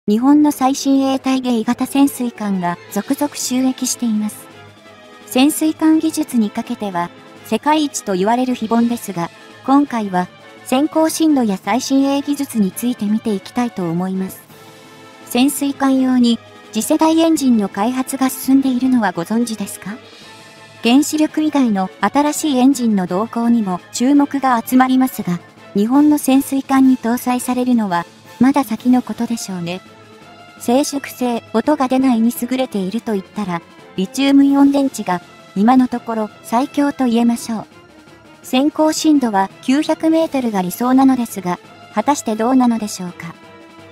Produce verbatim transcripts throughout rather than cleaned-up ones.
日本の最新鋭対迎型潜水艦が続々就役しています。潜水艦技術にかけては世界一と言われる非凡ですが、今回は先行進度や最新鋭技術について見ていきたいと思います。潜水艦用に次世代エンジンの開発が進んでいるのはご存知ですか？原子力以外の新しいエンジンの動向にも注目が集まりますが、日本の潜水艦に搭載されるのはまだ先のことでしょうね。静粛性、音が出ないに優れていると言ったら、リチウムイオン電池が今のところ最強と言えましょう。先行深度はきゅうひゃくメートルが理想なのですが、果たしてどうなのでしょうか。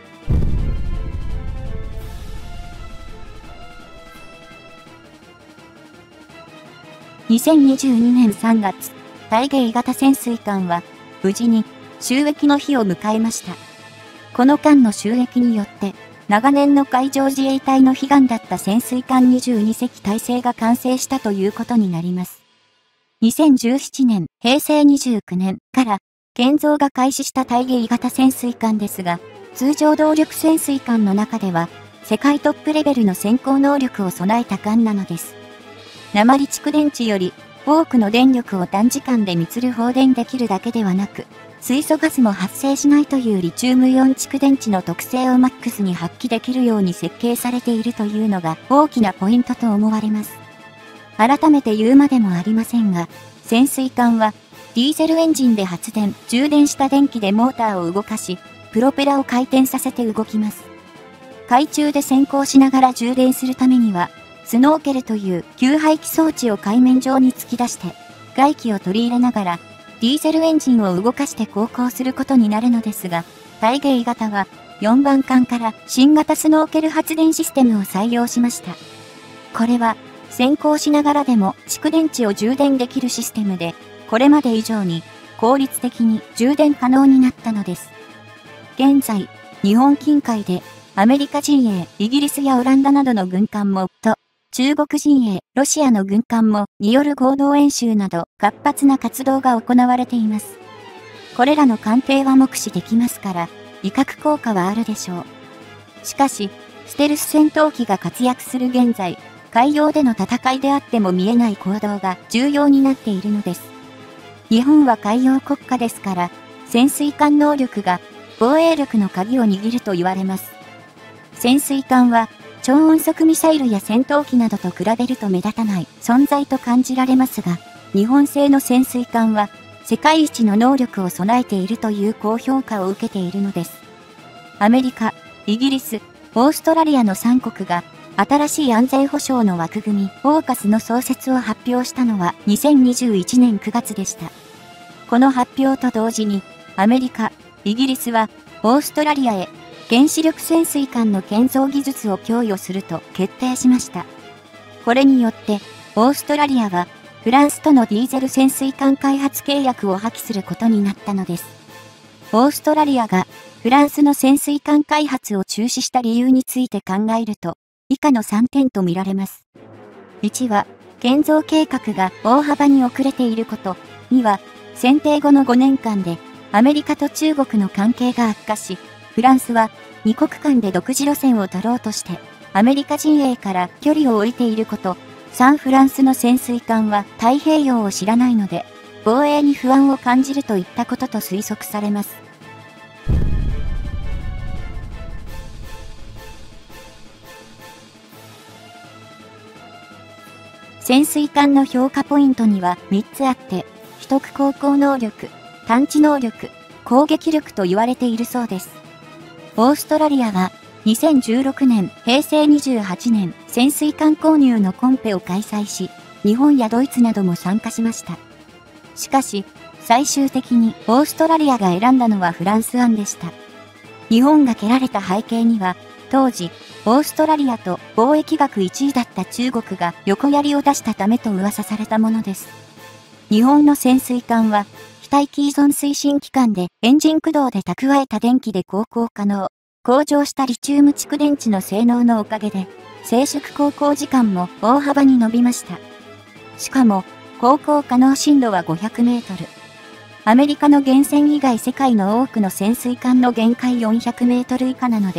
にせんにじゅうにねんさんがつ、対迎型潜水艦は無事に就役の日を迎えました。この間の就役によって、長年の海上自衛隊の悲願だった潜水艦にじゅうにせき体制が完成したということになります。にせんじゅうななねん、へいせいにじゅうきゅうねんから建造が開始した対迎型潜水艦ですが、通常動力潜水艦の中では世界トップレベルの先行能力を備えた艦なのです。鉛蓄電池より多くの電力を短時間で満る放電できるだけではなく、水素ガスも発生しないというリチウムイオン蓄電池の特性をマックスに発揮できるように設計されているというのが大きなポイントと思われます。改めて言うまでもありませんが、潜水艦はディーゼルエンジンで発電、充電した電気でモーターを動かし、プロペラを回転させて動きます。海中で潜航しながら充電するためには、スノーケルという給排気装置を海面上に突き出して、外気を取り入れながら、ディーゼルエンジンを動かして航行することになるのですが、対迎型はよんばん艦から新型スノーケル発電システムを採用しました。これは、潜航しながらでも蓄電池を充電できるシステムで、これまで以上に効率的に充電可能になったのです。現在、日本近海でアメリカ陣営、イギリスやオランダなどの軍艦も、と、中国陣営、ロシアの軍艦もによる合同演習など活発な活動が行われています。これらの艦艇は目視できますから、威嚇効果はあるでしょう。しかし、ステルス戦闘機が活躍する現在、海洋での戦いであっても見えない行動が重要になっているのです。日本は海洋国家ですから、潜水艦能力が防衛力の鍵を握ると言われます。潜水艦は、超音速ミサイルや戦闘機などと比べると目立たない存在と感じられますが、日本製の潜水艦は世界一の能力を備えているという高評価を受けているのです。アメリカ、イギリス、オーストラリアのさんこくが新しい安全保障の枠組みオーカスの創設を発表したのはにせんにじゅういちねんくがつでした。この発表と同時にアメリカ、イギリスはオーストラリアへ原子力潜水艦の建造技術を供与すると決定しました。これによって、オーストラリアは、フランスとのディーゼル潜水艦開発契約を破棄することになったのです。オーストラリアが、フランスの潜水艦開発を中止した理由について考えると、以下のさんてんと見られます。いちは、建造計画が大幅に遅れていること。には、選定後のごねんかんで、アメリカと中国の関係が悪化し、フランスは二国間で独自路線を取ろうとして、アメリカ陣営から距離を置いていること。さんフランスの潜水艦は太平洋を知らないので、防衛に不安を感じるといったことと推測されます。潜水艦の評価ポイントにはみっつあって、秘匿航行能力、探知能力、攻撃力と言われているそうです。オーストラリアはにせんじゅうろくねん、へいせいにじゅうはちねん潜水艦購入のコンペを開催し、日本やドイツなども参加しました。しかし、最終的にオーストラリアが選んだのはフランス案でした。日本が蹴られた背景には、当時、オーストラリアと貿易額いちいだった中国が横槍を出したためと噂されたものです。日本の潜水艦は、非待機依存推進機関でエンジン駆動で蓄えた電気で航行可能。向上したリチウム蓄電池の性能のおかげで、静粛航行時間も大幅に伸びました。しかも、航行可能深度はごひゃくメートル。アメリカの原潜以外世界の多くの潜水艦の限界よんひゃくメートル以下なので、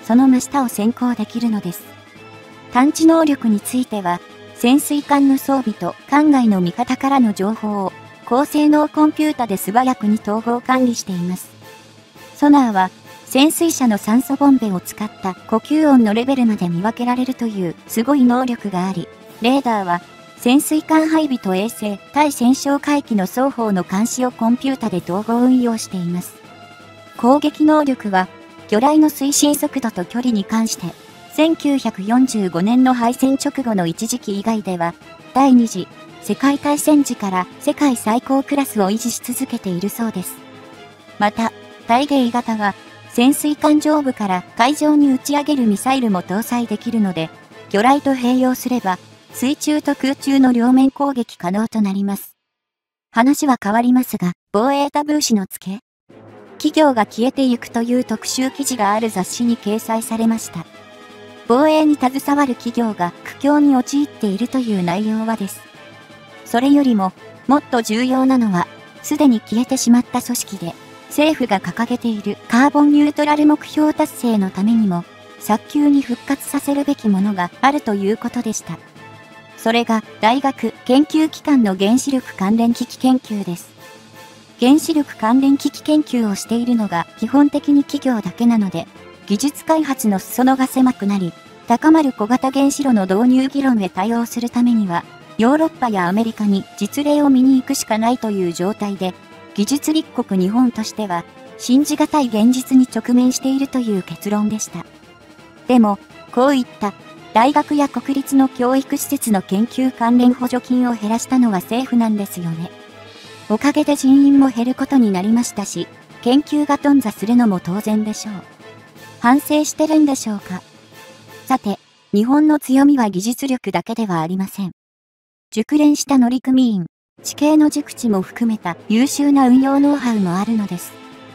その真下を先行できるのです。探知能力については、潜水艦の装備と艦外の味方からの情報を高性能コンピュータで素早くに統合管理しています。ソナーは潜水車の酸素ボンベを使った呼吸音のレベルまで見分けられるというすごい能力があり、レーダーは潜水艦配備と衛星、対戦哨海域の双方の監視をコンピュータで統合運用しています。攻撃能力は魚雷の推進速度と距離に関して、せんきゅうひゃくよんじゅうごねんの敗戦直後の一時期以外では、第二次世界大戦時から世界最高クラスを維持し続けているそうです。また、大鯨型は、潜水艦上部から海上に打ち上げるミサイルも搭載できるので、魚雷と併用すれば、水中と空中の両面攻撃可能となります。話は変わりますが、防衛タブー視の付け、企業が消えてゆくという特集記事がある雑誌に掲載されました。防衛に携わる企業が苦境に陥っているという内容はです。それよりも、もっと重要なのは、すでに消えてしまった組織で、政府が掲げているカーボンニュートラル目標達成のためにも、早急に復活させるべきものがあるということでした。それが、大学研究機関の原子力関連機器研究です。原子力関連機器研究をしているのが基本的に企業だけなので、技術開発の裾野が狭くなり、高まる小型原子炉の導入議論へ対応するためには、ヨーロッパやアメリカに実例を見に行くしかないという状態で、技術立国日本としては、信じがたい現実に直面しているという結論でした。でも、こういった大学や国立の教育施設の研究関連補助金を減らしたのは政府なんですよね。おかげで人員も減ることになりましたし、研究が頓挫するのも当然でしょう。反省してるんでしょうか。さて、日本の強みは技術力だけではありません。熟練した乗組員、地形の熟知も含めた優秀な運用ノウハウもあるのです。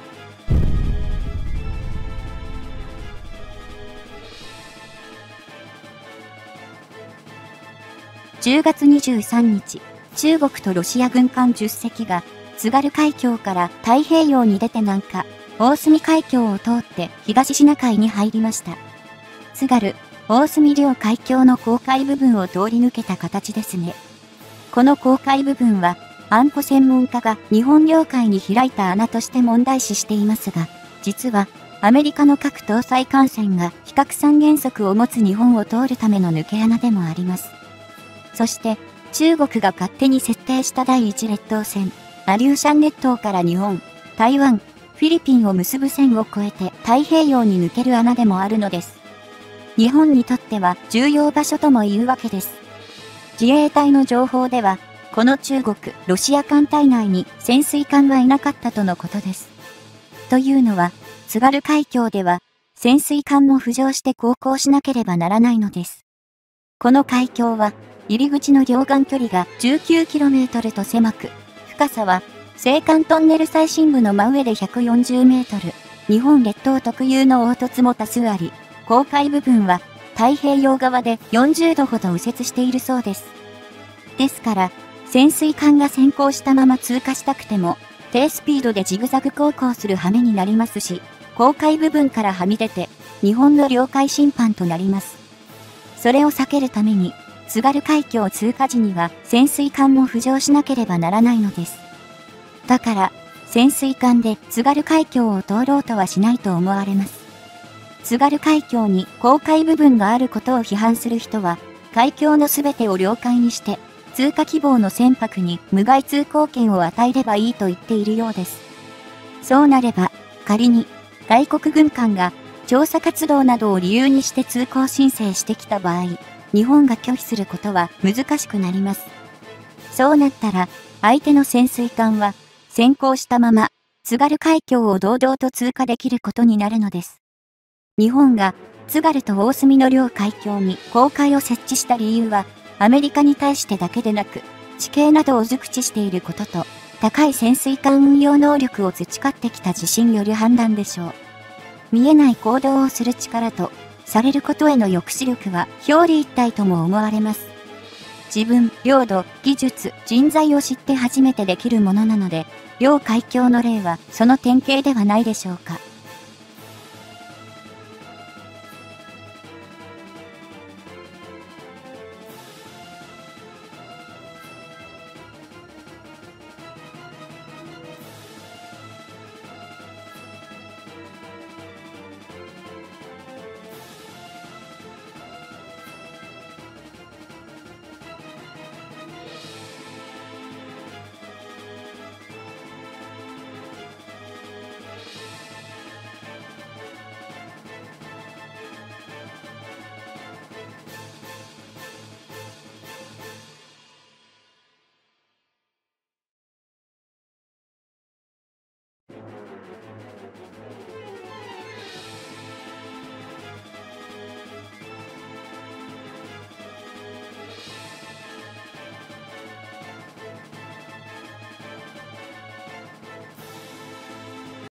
じゅうがつにじゅうさんにち、中国とロシア軍艦じゅっせきが津軽海峡から太平洋に出て南下、大隅海峡を通って東シナ海に入りました。津軽、大隅両海峡の公海部分を通り抜けた形ですね。この公海部分は、安保専門家が日本領海に開いた穴として問題視していますが、実は、アメリカの核搭載艦船が非核三原則を持つ日本を通るための抜け穴でもあります。そして、中国が勝手に設定した第一列島線、アリューシャン列島から日本、台湾、フィリピンを結ぶ線を越えて太平洋に抜ける穴でもあるのです。日本にとっては重要場所とも言うわけです。自衛隊の情報では、この中国、ロシア艦隊内に潜水艦はいなかったとのことです。というのは、津軽海峡では、潜水艦も浮上して航行しなければならないのです。この海峡は、入り口の両岸距離が じゅうきゅうキロメートル と狭く、深さは、青函トンネル最深部の真上でひゃくよんじゅうメートル、日本列島特有の凹凸も多数あり、公海部分は、太平洋側でよんじゅうどほど右折しているそうです。ですから、潜水艦が先行したまま通過したくても、低スピードでジグザグ航行する羽目になりますし、公海部分からはみ出て、日本の領海侵犯となります。それを避けるために、津軽海峡通過時には潜水艦も浮上しなければならないのです。だから、潜水艦で津軽海峡を通ろうとはしないと思われます。津軽海峡に公海部分があることを批判する人は、海峡のすべてを領海にして、通過希望の船舶に無害通行権を与えればいいと言っているようです。そうなれば、仮に外国軍艦が調査活動などを理由にして通行申請してきた場合、日本が拒否することは難しくなります。そうなったら、相手の潜水艦は先行したまま津軽海峡を堂々と通過できることになるのです。日本が津軽と大隅の両海峡に公海を設置した理由は、アメリカに対してだけでなく、地形などを熟知していることと、高い潜水艦運用能力を培ってきた自信による判断でしょう。見えない行動をする力と、されることへの抑止力は表裏一体とも思われます。自分、領土、技術、人材を知って初めてできるものなので、両海峡の例はその典型ではないでしょうか。